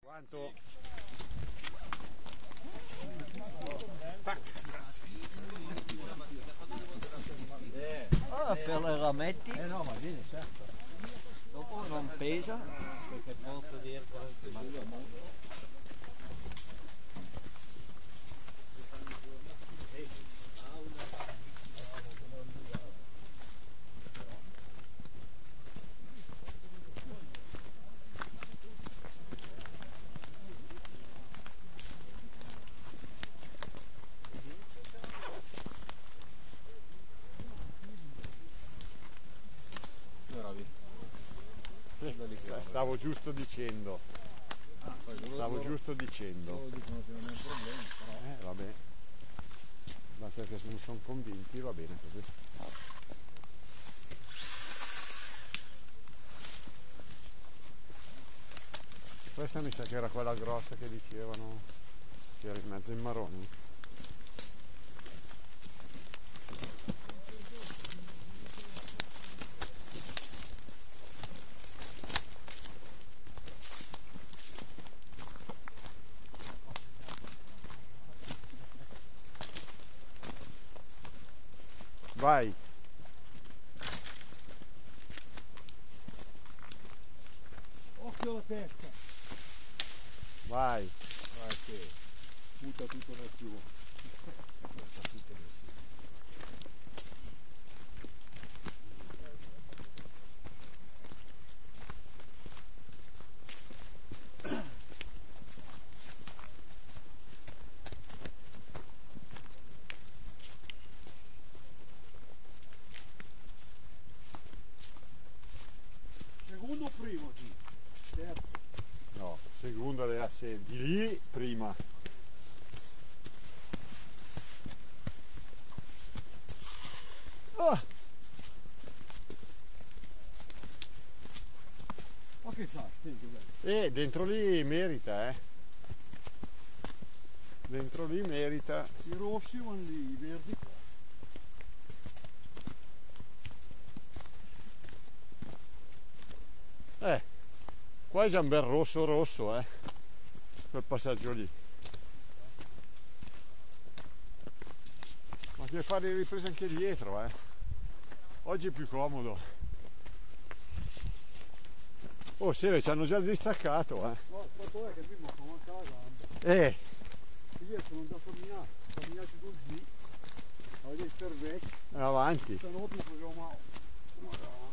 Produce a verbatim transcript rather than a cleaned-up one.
Quanto? Ah, per le rametti? Eh no, ma viene certo. Dopo non pesa perché porto dietro anche il Stavo giusto dicendo, stavo giusto dicendo. Eh vabbè, ma perché se non sono convinti va bene così. Questa mi sa che era quella grossa che dicevano che era in mezzo ai marroni. Vai! Occhio alla testa! Vai! Vai che butta tutto nel fiume. Butta tutto nel fiume. Secondo o primo sì? Terzo. No, seconda le asse di lì prima. Ah! Ma che fa? Senti, E dentro lì merita, eh. Dentro lì merita. i rossi vanno lì, i verdi qua. Eh, qua è già un bel rosso rosso, eh. Quel passaggio lì. Ma che fare le riprese anche dietro, eh. Oggi è più comodo. Oh, sì, ci hanno già distaccato, eh. No, il fatto è che prima sono anche la gamba. Eh, Io sono andato a camminare, camminati così, a vedere il cervello, avanti. se no più facciamo una